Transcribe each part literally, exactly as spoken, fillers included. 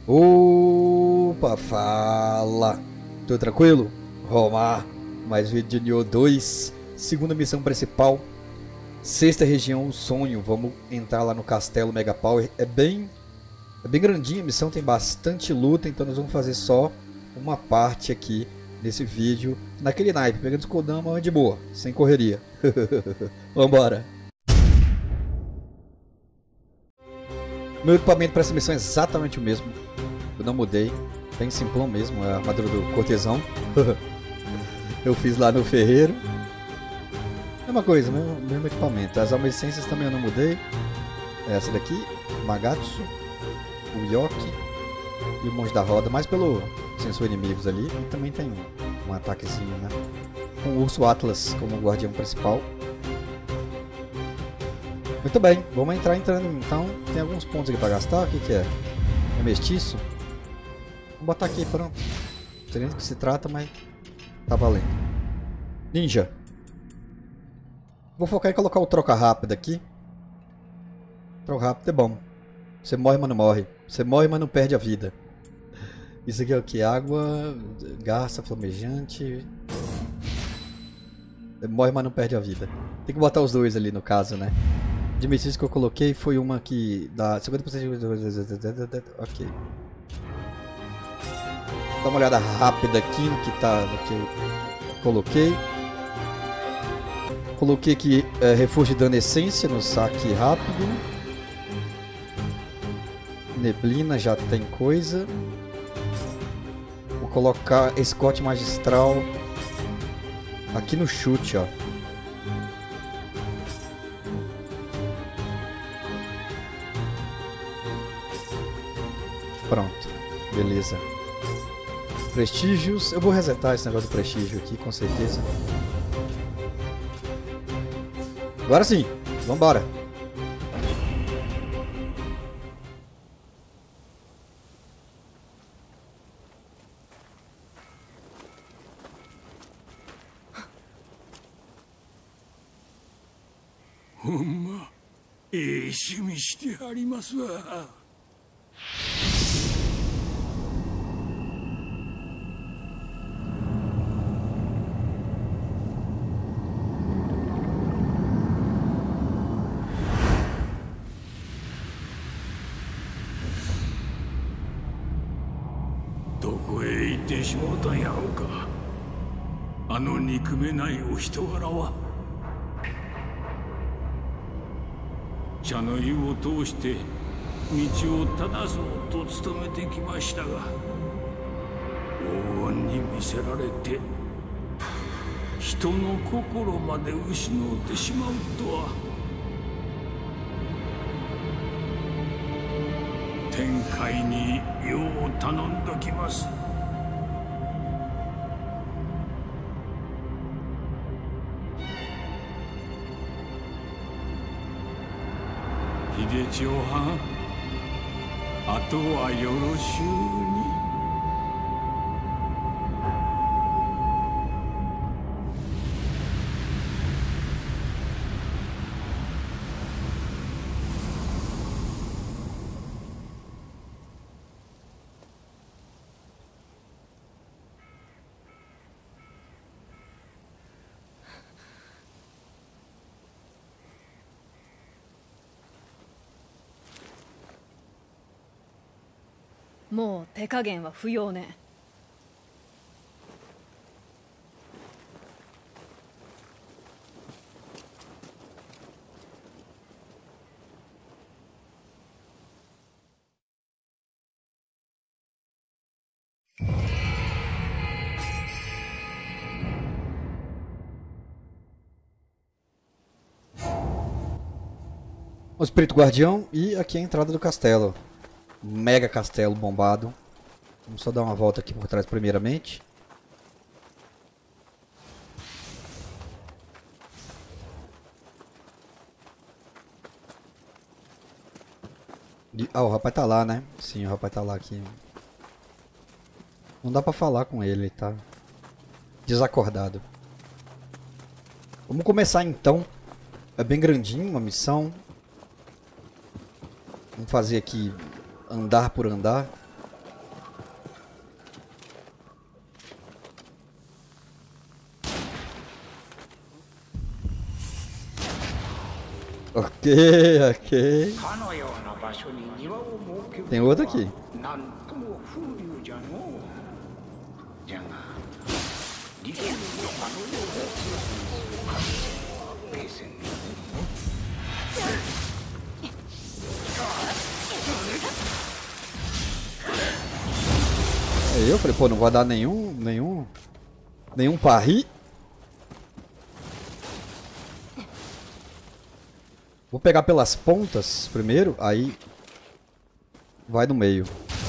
Opa, fala! Tudo tranquilo? Romar, mais vídeo de Nioh dois, segunda missão principal, sexta região, o sonho. Vamos entrar lá no castelo Mega Power. É bem, é bem grandinha a missão, tem bastante luta, então nós vamos fazer só uma parte aqui nesse vídeo, naquele naipe, pegando os Kodama de boa, sem correria. Vambora! Meu equipamento para essa missão é exatamente o mesmo. Eu não mudei. Bem simplão mesmo. É a armadura do cortesão. Eu fiz lá no ferreiro. Mesma coisa, mesmo, mesmo equipamento. As almas essências também eu não mudei. É essa daqui. Magatsu. O Yoki. E o Monge da Roda. Mais pelo sensor inimigos ali. E também tem um, um ataquezinho, né? Com o Urso Atlas como guardião principal. Muito bem, vamos entrar entrando então. Tem alguns pontos aqui para gastar. O que, que é? É mestiço? Vou botar aqui, pronto. Não sei nem do que se trata, mas tá valendo. Ninja. Vou focar em colocar o troca rápido aqui. Troca rápido é bom. Você morre, mas não morre. Você morre, mas não perde a vida. Isso aqui é o que? Água, garça, flamejante. Você morre, mas não perde a vida. Tem que botar os dois ali no caso, né? De mestiço que eu coloquei foi uma que dá cinquenta por cento de... Ok. Dá uma olhada rápida aqui no que, tá, no que eu coloquei. Coloquei aqui é, reforço de dano essência no saque rápido. Neblina já tem coisa. Vou colocar escote magistral aqui no chute, ó. Pronto, beleza. Prestígios, eu vou resetar esse negócio do prestígio aqui, com certeza. Agora sim, vambora. Huma, ええ趣味してありますわ。どこへ行ってしもうたんやろうか。あの憎めないお人柄は。茶の湯を通して道を正そうと努めてきましたが、黄金に見せられて人の心まで失ってしまうとは。天界によう頼んどきます。秀千代はん、あとはよろしゅうに。 もう手加減は不要ね。 O Espírito Guardião e aqui a entrada do castelo. Mega castelo bombado. Vamos só dar uma volta aqui por trás primeiramente. Ah, o rapaz tá lá, né? Sim, o rapaz tá lá aqui. Não dá pra falar com ele, tá desacordado. Vamos começar então. É bem grandinho uma missão. Vamos fazer aqui andar por andar. Ok, ok. Tem outro aqui. Aí eu falei, pô, não vai dar nenhum, nenhum, nenhum parry. Vou pegar pelas pontas primeiro, aí vai no meio.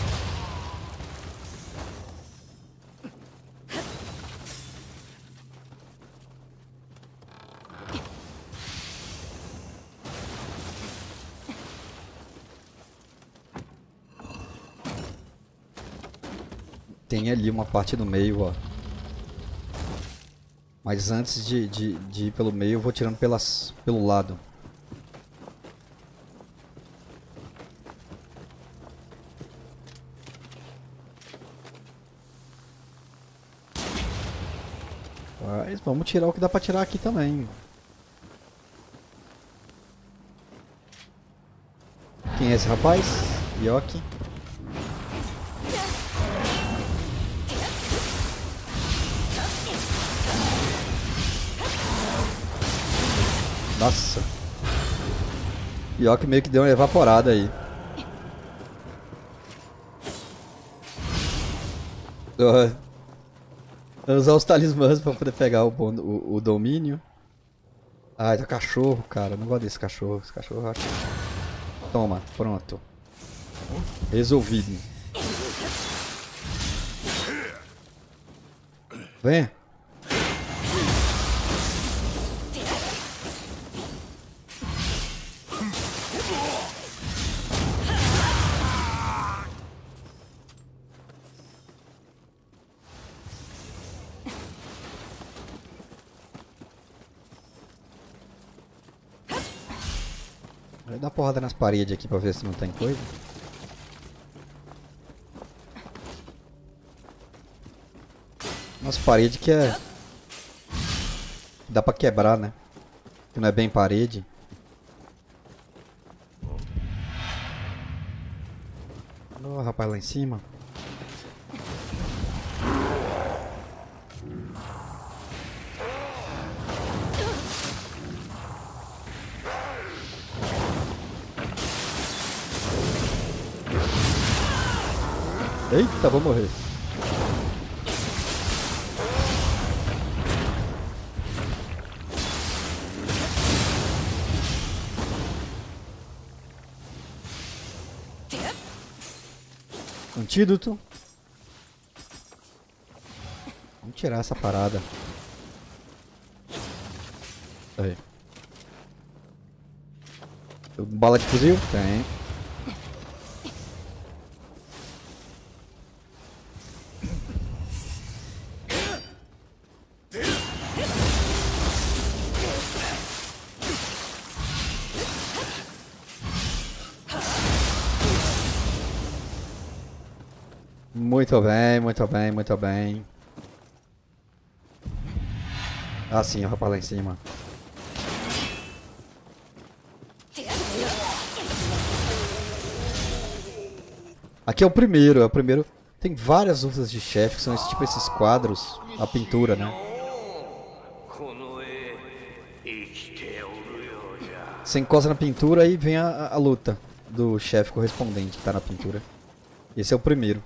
Tem ali uma parte do meio, ó. Mas antes de, de, de ir pelo meio, eu vou tirando pelas, pelo lado. Mas vamos tirar o que dá pra tirar aqui também. Quem é esse rapaz? Yoki. Nossa. Yoki meio que deu uma evaporada aí. Vou usar os talismãs pra poder pegar o, o, o domínio. Ai, tá cachorro, cara. Não gosto desse cachorro. Esse cachorro eu acho. Toma, pronto. Resolvido. Vem. Vai dar porrada nas paredes aqui pra ver se não tem coisa. Umas paredes que é... dá pra quebrar, né? Que não é bem parede. Ó, oh, rapaz, lá em cima. Eita, vou morrer. Antídoto. Vamos tirar essa parada. Aí. Bala de fuzil? Tem. Muito bem, muito bem, muito bem. Ah, sim, o rapaz lá em cima. Aqui é o primeiro, é o primeiro. Tem várias lutas de chefe que são esse, tipo esses quadros, a pintura, né? Você encosta na pintura e vem a, a luta do chefe correspondente que tá na pintura. Esse é o primeiro.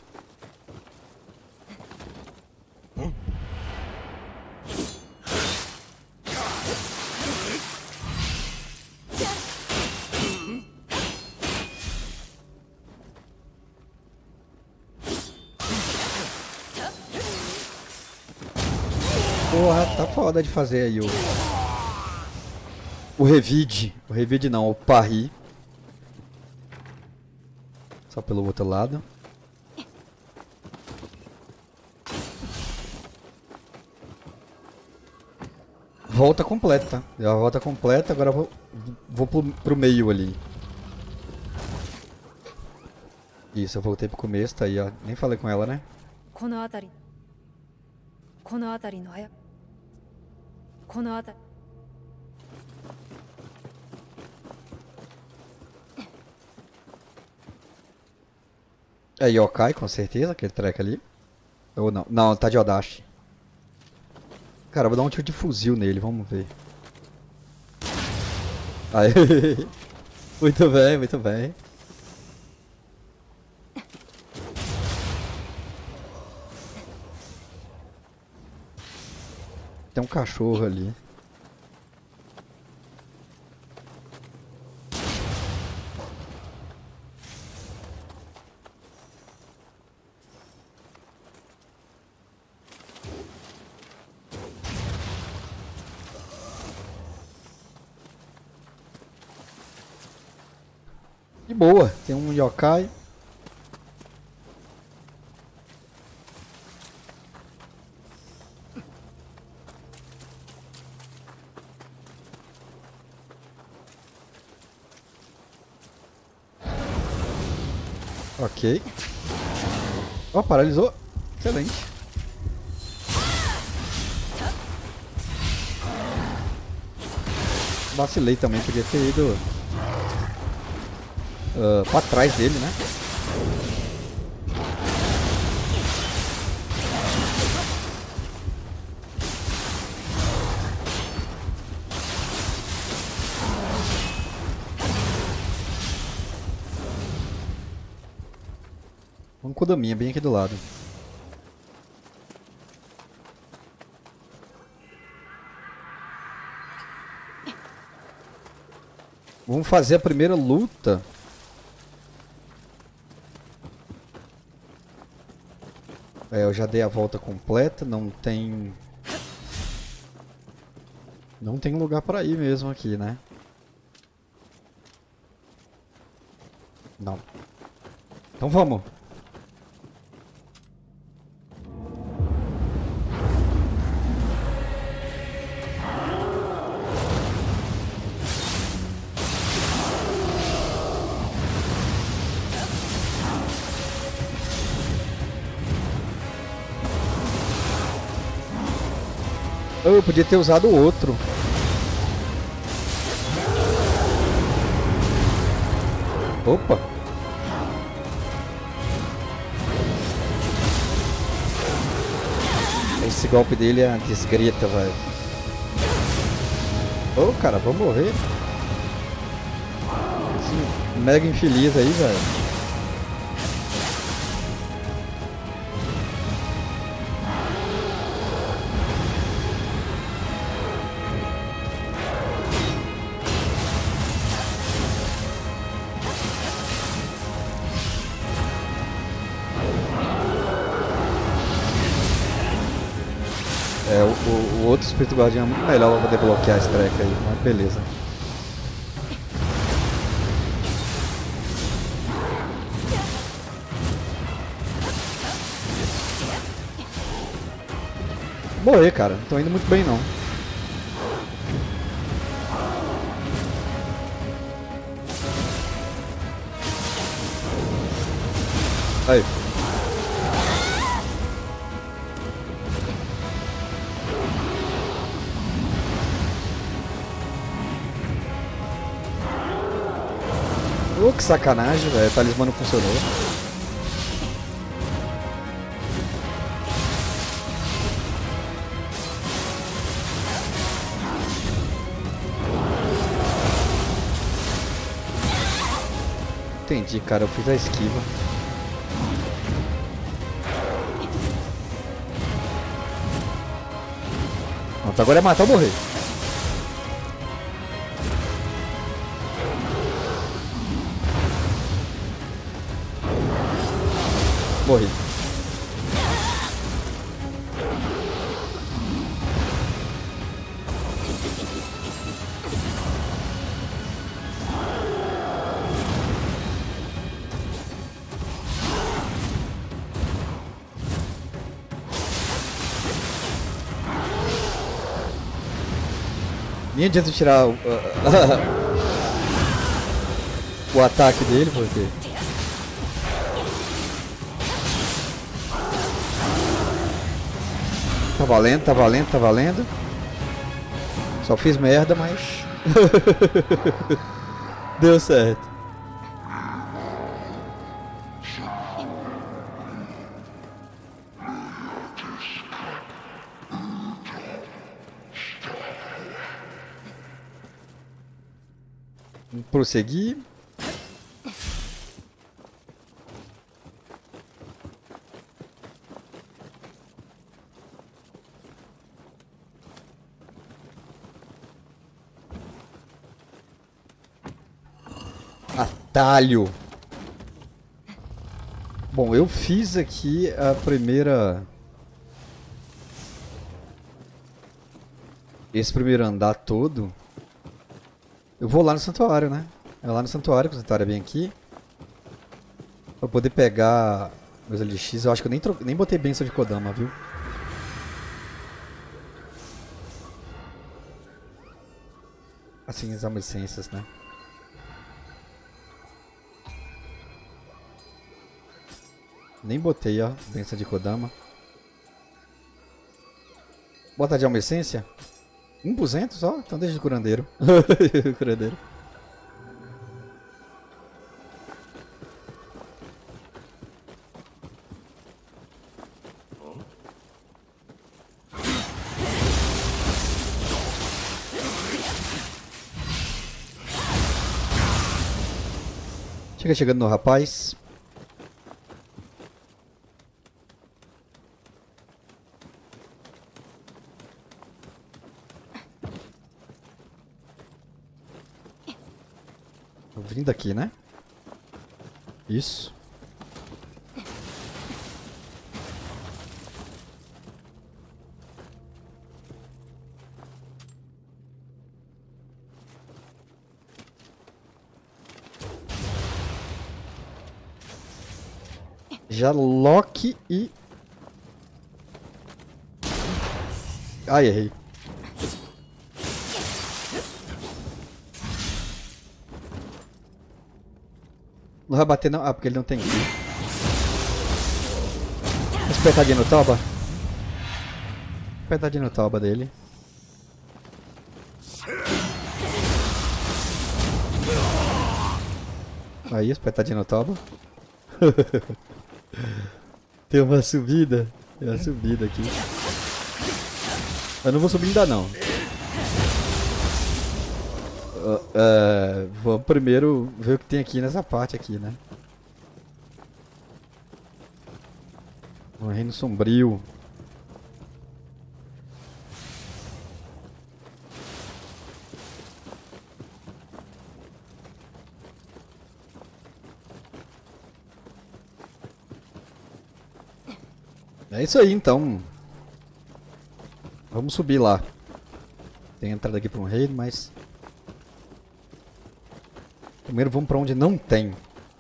Porra, tá foda de fazer aí o... O revide. O revide não, o parry. Só pelo outro lado. Volta completa. Já volta completa, agora eu vou, vou pro, pro meio ali. Isso, eu voltei pro começo, tá aí, ó. Nem falei com ela, né? É Yokai, com certeza, aquele treco ali. Ou não? Não, tá de Odashi. Cara, eu vou dar um tiro de fuzil nele, vamos ver. Aí. Muito bem, muito bem. Tem um cachorro ali. De boa, tem um yokai. Ok. Ó, oh, paralisou. Excelente. Vacilei também, podia ter ido uh, pra trás dele, né? Vamos com o Daminha, bem aqui do lado. Vamos fazer a primeira luta. É, eu já dei a volta completa, não tem... Não tem lugar pra ir mesmo aqui, né? Não. Então vamos. Eu podia ter usado o outro. Opa! Esse golpe dele é uma desgrita, velho. Ô, cara, vou morrer. Esse mega infeliz aí, velho. É, o, o, o outro espírito guardião é muito melhor pra poder bloquear esse treco aí, mas beleza. Vou morrer, cara, não tô indo muito bem não. Aí. Oh, que sacanagem, velho. O talismã não funcionou. Entendi, cara. Eu fiz a esquiva. Pronto, agora é matar ou morrer. Morri. Nem adianta tirar o, o ataque dele, porque... Tá valendo, tá valendo, tá valendo. Só fiz merda, mas... Deu certo. Prosseguir. Atalho. Bom, eu fiz aqui a primeira... Esse primeiro andar todo. Eu vou lá no santuário, né? É lá no santuário, que o santuário é bem aqui. Pra poder pegar meus L X. Eu acho que eu nem, tro... nem botei bênção de Kodama, viu? Assim, as licenças, né? Nem botei, ó, bênção de Kodama. Bota de alma essência? um por cento só? Então deixa o curandeiro. O curandeiro. Chega chegando no rapaz. Vindo aqui, né? Isso. Já Loki e... Ai, errei. Não vai bater não? Ah, porque ele não tem ki. Apertadinho no toba. Apertadinho no toba dele. Aí, apertadinho no toba. Tem uma subida. Tem uma subida aqui. Eu não vou subir ainda não. Uh, uh, vamos primeiro ver o que tem aqui nessa parte aqui, né? O Reino Sombrio. É isso aí, então. Vamos subir lá. Tem entrada aqui para um reino, mas... Primeiro vamos para onde não tem.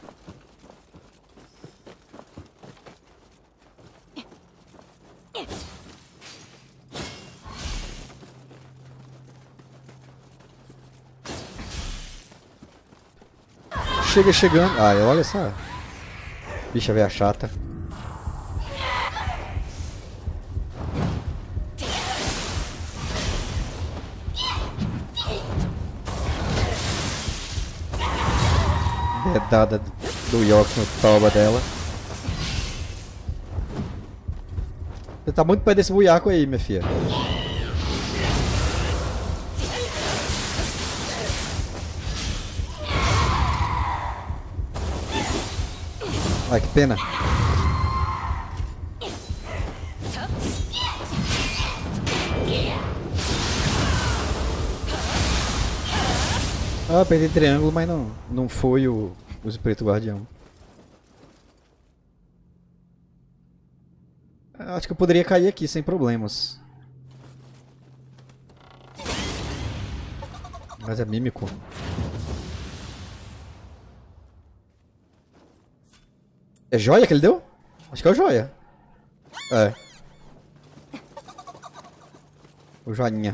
Chega chegando. Ah, olha essa bicha velha chata. Dedada do York no toba dela. Você tá muito perto desse buiaco aí, minha filha. Ai, que pena. Ah, perdi triângulo, mas não, não foi o, o Espírito Guardião. Acho que eu poderia cair aqui sem problemas. Mas é mímico. É joia que ele deu? Acho que é o joia. É. O joinha.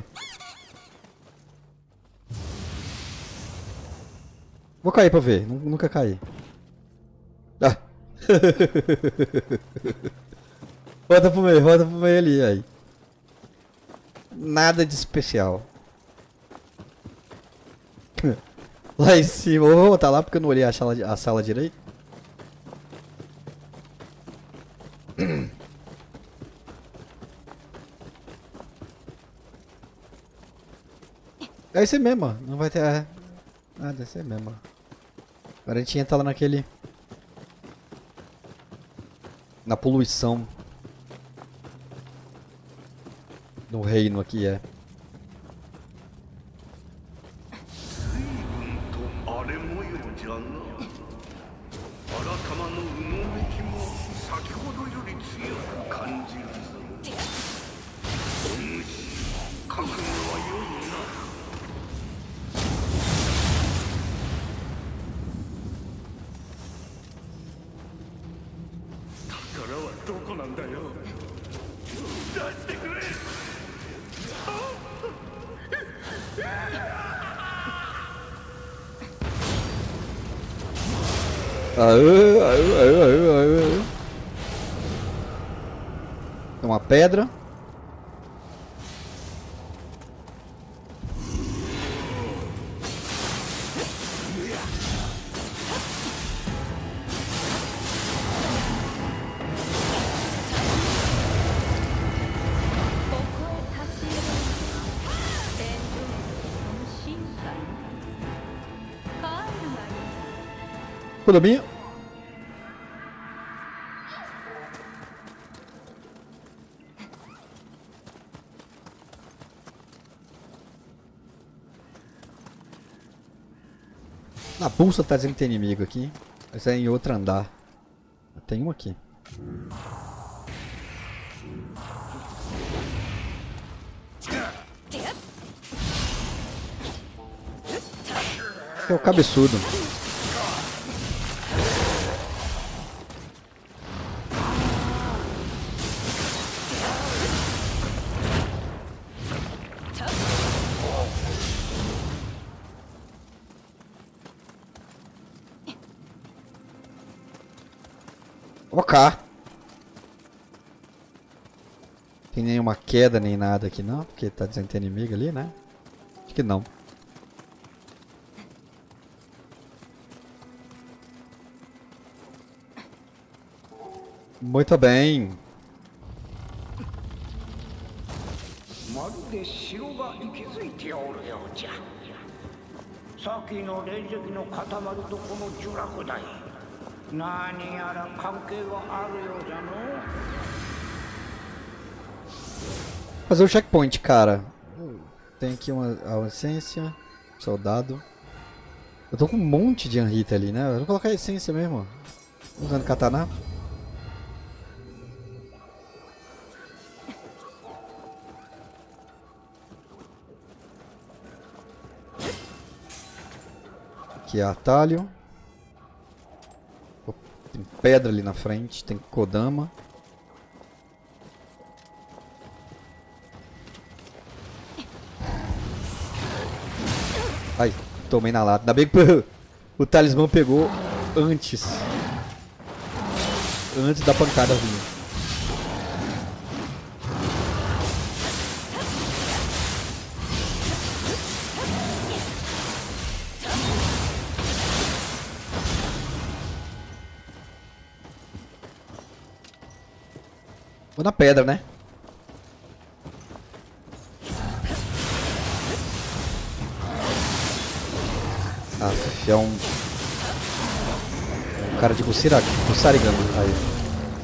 Vou cair pra ver. Nunca caí. Ah. Volta pro meio, volta pro meio ali, aí. Nada de especial. Lá em cima, eu vou voltar lá porque eu não olhei a sala, a sala direito. É esse mesmo, ó. Não vai ter... É... Ah, deve ser mesmo, ó. Agora a gente entra lá naquele... Na poluição. No reino aqui, é. Aê, aê, aê, aê, aê. Tem uma pedra. Condomínio. Na bolsa tá dizendo que tem inimigo aqui. Mas é em outro andar. Tem um aqui. É o cabeçudo. Ok. Tem nenhuma queda nem nada aqui não, porque tá dizendo que tem inimigo ali, né? Acho que não. Muito bem. Fazer o checkpoint, cara. Tem aqui uma a essência, soldado. Eu tô com um monte de Anrita ali, né? Eu vou colocar a essência mesmo. Usando katana. Aqui é atalho. Tem pedra ali na frente, tem Kodama. Ai, tomei na lata. Ainda bem que o talismã pegou antes. Antes da pancada vir. Vou na pedra, né? Ah, é um... um cara de Kusarigama. Aí.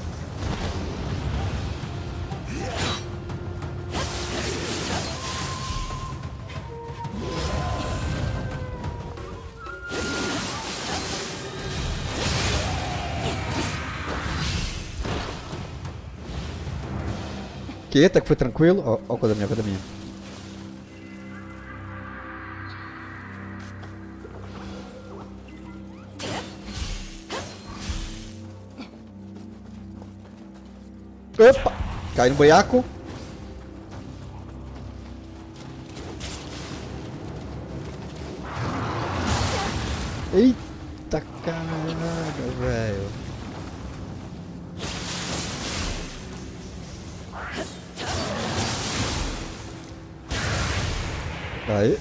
Eita, que foi tranquilo. Ó, ó, coisa minha, coisa minha. Opa! Cai no boiaco. Eita caralho, velho. Aí.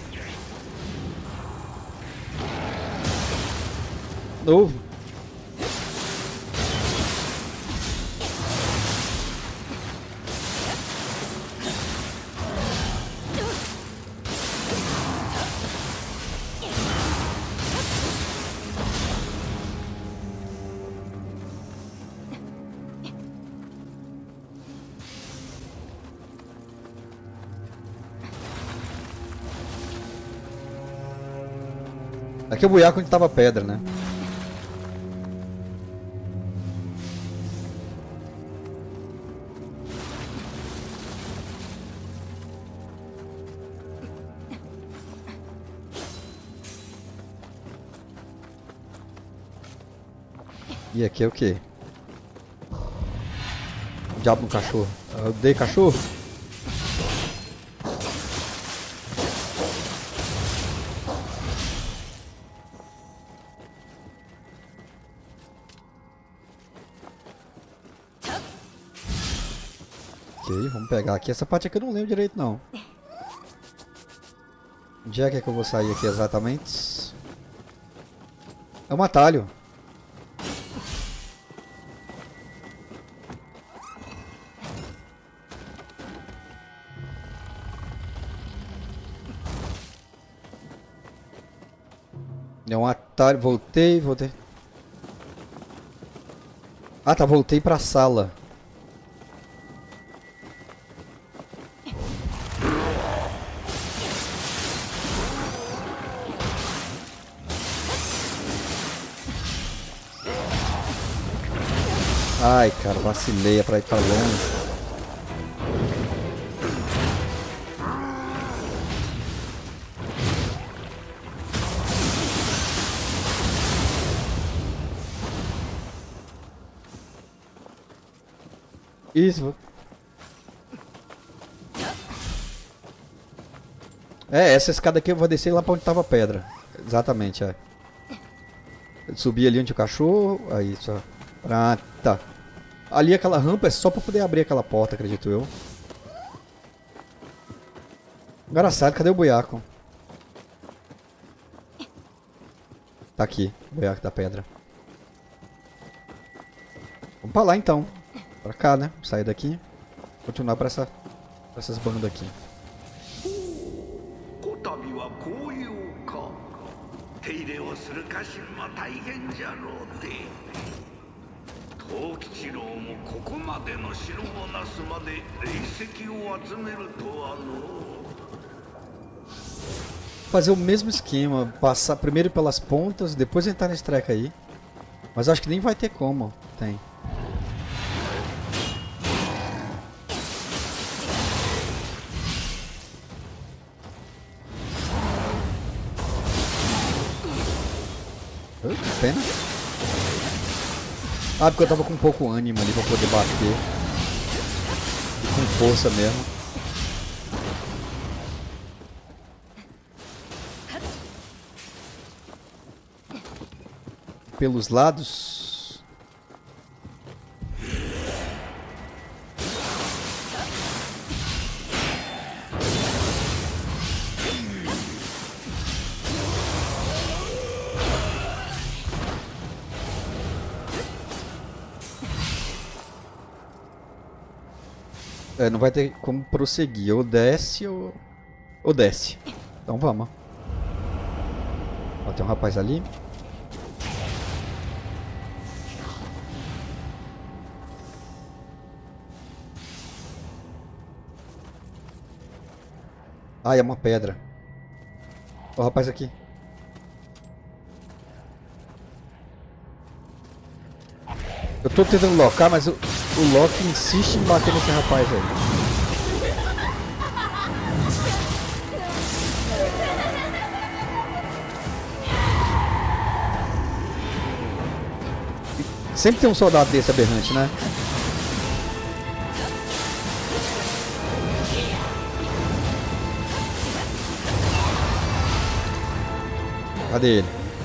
Aqui é o buiaco onde tava a pedra, né? E aqui é o quê? O diabo no cachorro. Eu odeio cachorro. Ok, vamos pegar aqui. Essa parte aqui eu não lembro direito não. Onde é que, é que eu vou sair aqui exatamente? É um atalho. É um atalho. Voltei, voltei. Ah, tá. Voltei pra sala. Ai, cara, vacilei pra ir pra longe. Isso. É, essa escada aqui eu vou descer lá pra onde tava a pedra. Exatamente, é. Subir ali onde o cachorro. Aí, só. Ah, tá. Ali aquela rampa é só pra poder abrir aquela porta, acredito eu. Engraçado, cadê o buiaco? Tá aqui, o buiaco da pedra. Vamos pra lá então. Pra cá, né? Sair daqui. Continuar pra, essa, pra essas bandas aqui. Fazer o mesmo esquema. Passar primeiro pelas pontas, depois entrar nesse treco aí. Mas acho que nem vai ter como. Tem. Que pena. Ah, porque eu tava com pouco ânimo ali pra poder bater. E com força mesmo. Pelos lados. É, não vai ter como prosseguir. Ou desce ou... Ou desce. Então vamos. Ó, tem um rapaz ali. Ah, é uma pedra. Ó, o rapaz aqui. Eu tô tentando locar, mas o, o Loki insiste em bater nesse rapaz aí. Sempre tem um soldado desse aberrante, né? Cadê ele?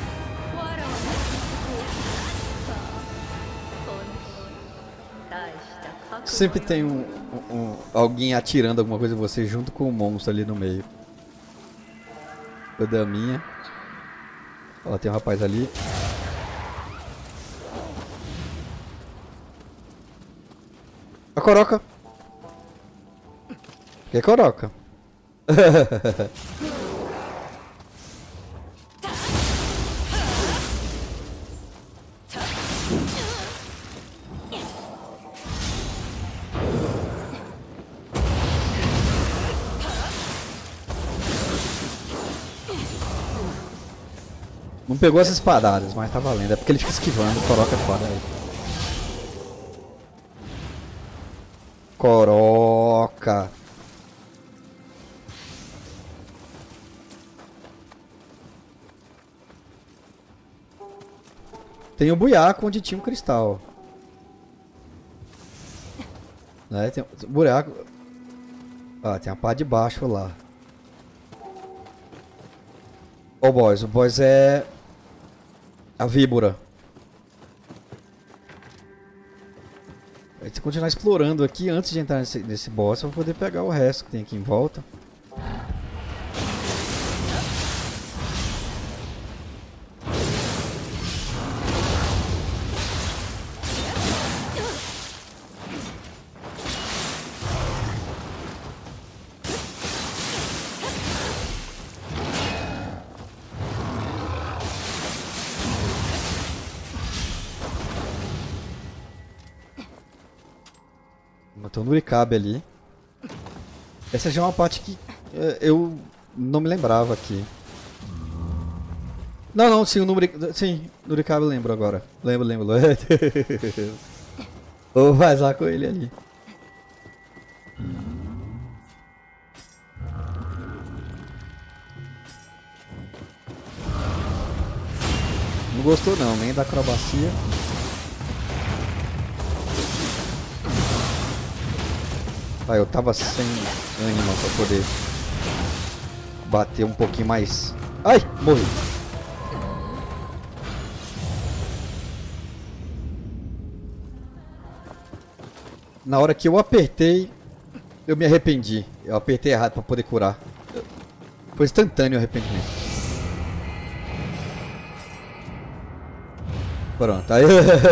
Sempre tem um, um, um alguém atirando alguma coisa em você junto com o monstro ali no meio. O daminha. Ó, tem um rapaz ali. A coroca. Que coroca? Não pegou as espadadas, mas tá valendo. É porque ele fica esquivando. Coroca é foda aí. Coroca. Tem o buiaco onde tinha um cristal. Né? Tem um buraco. Ah, tem a parte de baixo lá. Ó o boss. O boss é a víbora. A gente continuar explorando aqui antes de entrar nesse, nesse boss pra poder pegar o resto que tem aqui em volta. Matou um Nurikabe ali. Essa já é uma parte que uh, eu não me lembrava aqui. Não, não, sim, o Nurikabe, sim, Nurikabe eu lembro agora. Lembro, lembro. Vou vazar com ele ali. Não gostou não, nem da acrobacia. Ah, eu tava sem ânimo pra poder bater um pouquinho mais. Ai, morri. Na hora que eu apertei, eu me arrependi. Eu apertei errado pra poder curar. Foi instantâneo o arrependimento. Pronto, aí...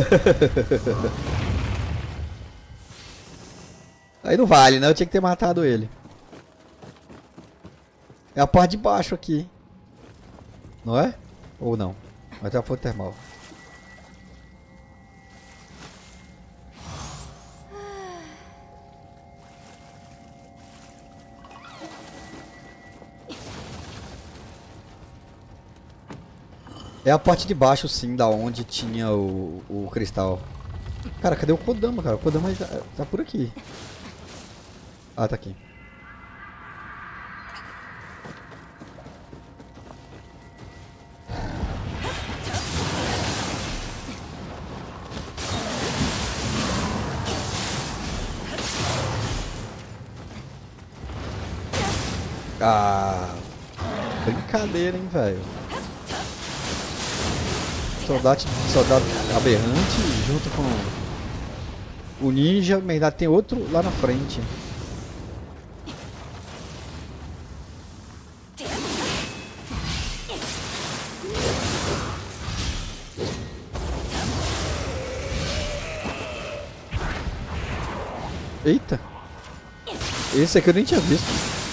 Aí não vale, né? Eu tinha que ter matado ele. É a parte de baixo aqui. Não é? Ou não? Mas tem a fonte termal. É a parte de baixo, sim, da onde tinha o, o cristal. Cara, cadê o Kodama, cara? O Kodama tá, tá por aqui. Ah, tá aqui. Ah, brincadeira, hein, velho. Soldado, soldado aberrante junto com o ninja, mas ainda tem outro lá na frente. Eita! Esse aqui eu nem tinha visto.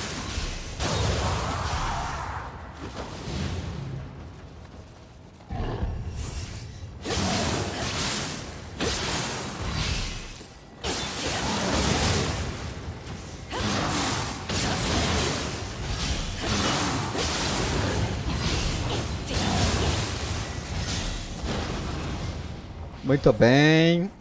Muito bem.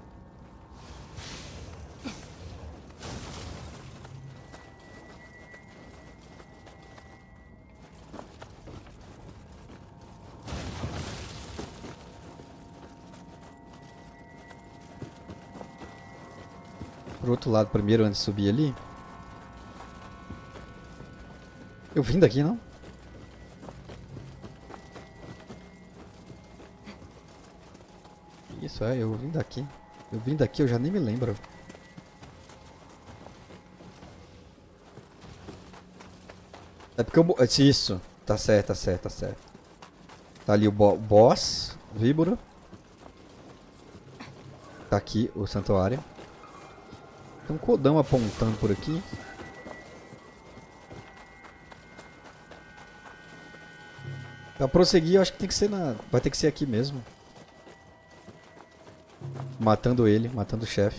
Pro outro lado primeiro antes de subir ali. Eu vim daqui, não? Isso é, eu vim daqui. Eu vim daqui, eu já nem me lembro. É porque eu... Isso, tá certo, tá certo, tá certo. Tá ali o bo boss, víbora. Tá aqui o santuário. Tem um Kodama apontando por aqui. Pra prosseguir, eu acho que tem que ser na... Vai ter que ser aqui mesmo. Matando ele, matando o chefe.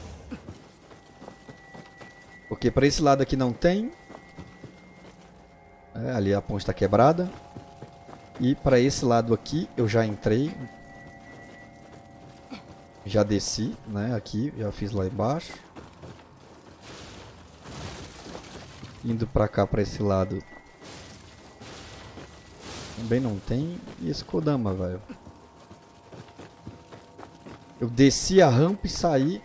Porque pra esse lado aqui não tem. É, ali a ponte está quebrada. E para esse lado aqui eu já entrei. Já desci, né? Aqui, já fiz lá embaixo. Indo para cá, para esse lado. Também não tem. E esse Kodama, velho. Eu desci a rampa e saí.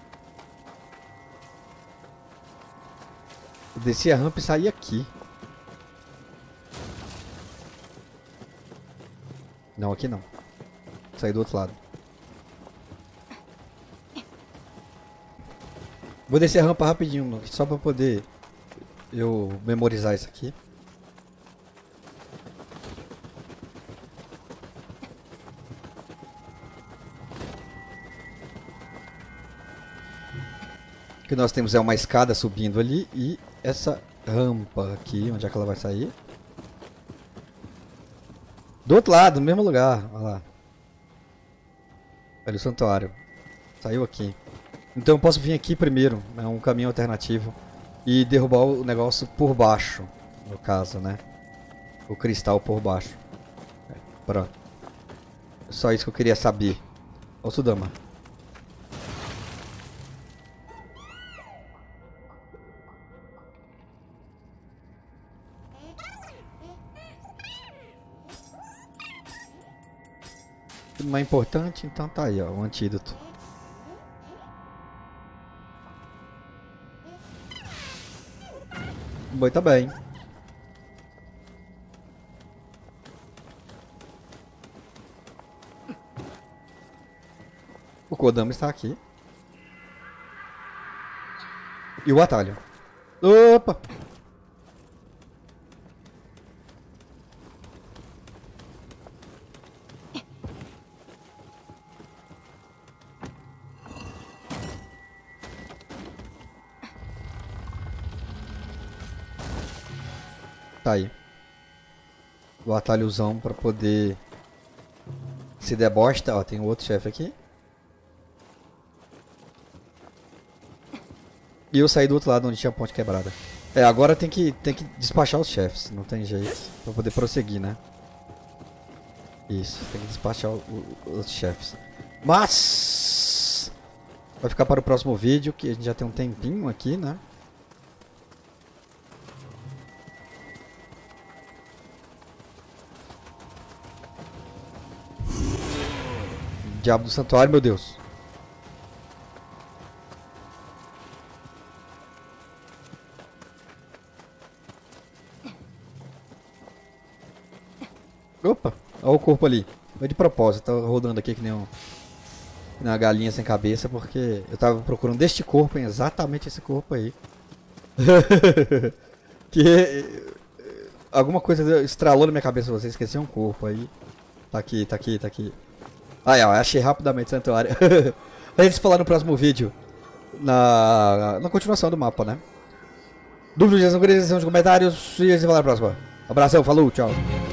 Eu desci a rampa e saí aqui. Não, aqui não. Saí do outro lado. Vou descer a rampa rapidinho, só pra poder eu memorizar isso aqui. O que nós temos é uma escada subindo ali e essa rampa aqui, onde é que ela vai sair? Do outro lado, no mesmo lugar, olha lá. Olha o santuário. Saiu aqui. Então eu posso vir aqui primeiro, é um caminho alternativo. E derrubar o negócio por baixo, no caso, né? O cristal por baixo. É, pronto. Só isso que eu queria saber. Ó o Sudama. Tudo mais importante, então tá aí, ó, o antídoto. O boi tá bem. O Kodama está aqui. E o atalho. Opa! Tá aí. O atalhozão pra poder... Se der bosta, ó, tem outro chefe aqui. E eu saí do outro lado onde tinha a ponte quebrada. É, agora tem que, tem que despachar os chefes, não tem jeito. Pra poder prosseguir, né? Isso, tem que despachar o, o, os chefes. Mas... vai ficar para o próximo vídeo, que a gente já tem um tempinho aqui, né? Diabo do santuário, meu Deus. Opa, olha o corpo ali. Foi de propósito, tava rodando aqui que nem, um, que nem uma galinha sem cabeça, porque eu tava procurando deste corpo, hein, exatamente esse corpo aí. Que alguma coisa estralou na minha cabeça, você esqueceu um corpo aí. Tá aqui, tá aqui, tá aqui. Aí, ó, achei rapidamente o santuário. A gente se falar no próximo vídeo. Na, na continuação do mapa, né? Dúvidas, não queria dizer nos comentários. E a gente se falar na próxima. Abração, falou, tchau.